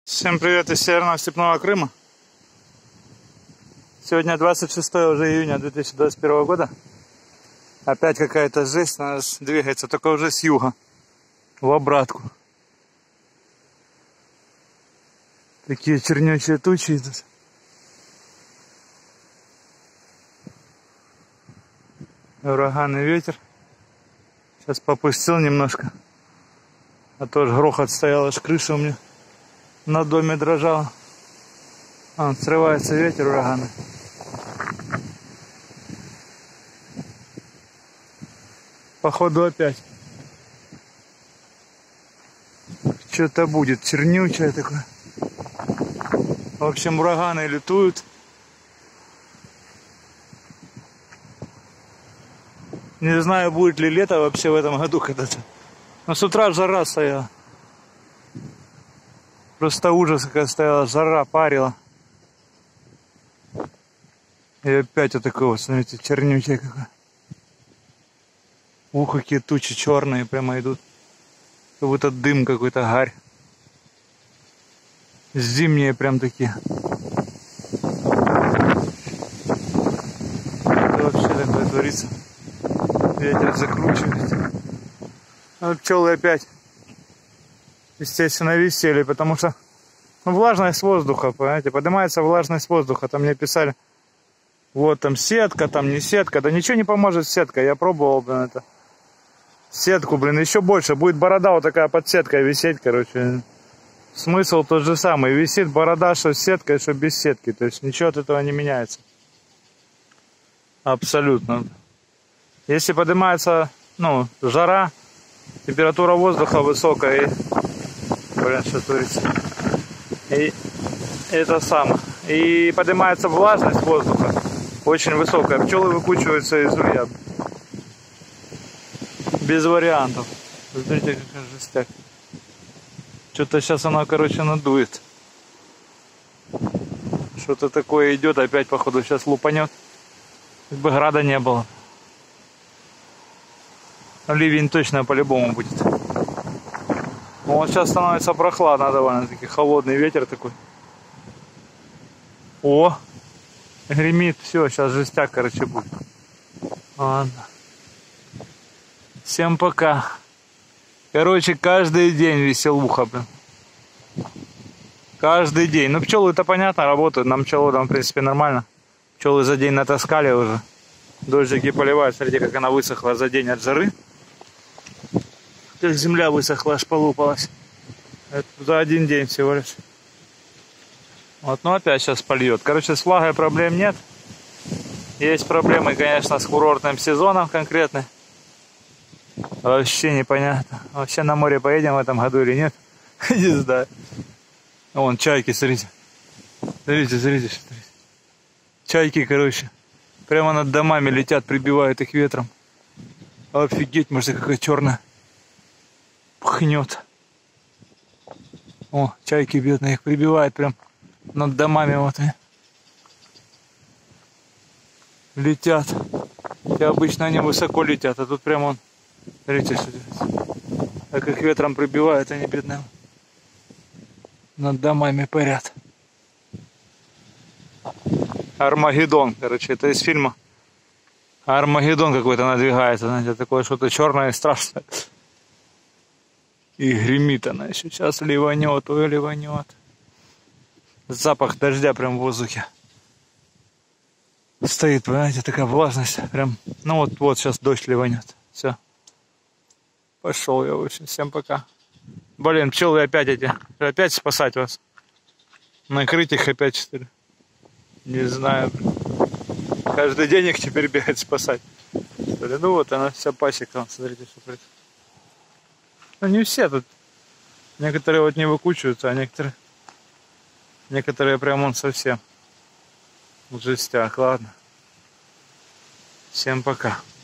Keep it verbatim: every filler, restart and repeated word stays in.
Всем привет из Северного Степного Крыма. Сегодня двадцать шестое уже июня две тысячи двадцать первого года. Опять какая-то жесть, она двигается, только уже с юга, в обратку. Такие чернючие тучи идут. Ураганный ветер. Сейчас попустил немножко. А то ж грохот стоял, аж крыша у меня на доме дрожала. Вон, срывается ветер ураганный. Походу опять что-то будет чернючее такое. В общем, ураганы лютуют. Не знаю, будет ли лето вообще в этом году когда-то. Но с утра жара стояла. Просто ужас, какая стояла жара, парила. И опять вот такое вот, смотрите, чернючее какое. Ух, какие тучи черные прямо идут. Как будто дым какой-то, гарь. Зимние прям такие. Это вообще такое творится. Ветер закручивает. А пчелы опять, естественно, висели, потому что ну, влажность воздуха, понимаете, поднимается влажность воздуха. Там мне писали, вот там сетка, там не сетка. Да ничего не поможет сетка, я пробовал, блин, это. Сетку, блин, еще больше. Будет борода вот такая под сеткой висеть, короче. Смысл тот же самый. Висит борода, что с сеткой, что без сетки. То есть ничего от этого не меняется. Абсолютно. Если поднимается, ну, жара, температура воздуха высокая, и, блин, что творится, и это самое, и поднимается влажность воздуха очень высокая, пчелы выкучиваются из улья, без вариантов. Смотрите, какая жестяк. Что-то сейчас она, короче, надует. Что-то такое идет, опять, походу, сейчас лупанет. Как бы града не было. Ливень точно по-любому будет. Вот сейчас становится прохладно довольно-таки. Холодный ветер такой. О! Гремит. Все, сейчас жестяк, короче, будет. Ладно. Всем пока. Короче, каждый день веселуха, блин. Каждый день. Ну, пчелы-то понятно, работают. Нам пчеловодам, в принципе, нормально. Пчелы за день натаскали уже. Дождики поливают. Смотрите, как она высохла за день от жары. Как земля высохла, аж полупалась. Это за один день всего лишь. Вот, ну опять сейчас польет. Короче, с влагой проблем нет. Есть проблемы, конечно, с курортным сезоном конкретно. Вообще непонятно. Вообще на море поедем в этом году или нет? Не знаю. Вон чайки, смотрите. Смотрите, смотрите, смотрите. Чайки, короче, прямо над домами летят, прибивают их ветром. Офигеть, может, какая черная. Пхнет. О, чайки бедные, их прибивают прям над домами вот. И летят. И обычно они высоко летят, а тут прям он, смотрите, что делается. Так их ветром прибивают, они бедные над домами парят. Армагеддон, короче, это из фильма. Армагеддон какой-то надвигается, знаете, такое что-то черное и страшное. И гремит она еще. Сейчас ливанет, ой, ливанет. Запах дождя прям в воздухе стоит, понимаете, такая влажность. Прям, ну вот, вот сейчас дождь ливанет. Все. Пошел я, в общем, всем пока. Блин, пчелы опять эти. Опять спасать вас. Накрыть их опять, что ли? Не знаю. Каждый день их теперь бегать спасать. Что ли? Ну вот она, вся пасека. Смотрите, что происходит. Ну не все тут. Некоторые вот не выкучиваются, а некоторые... Некоторые прям он совсем в жестях. Ладно. Всем пока.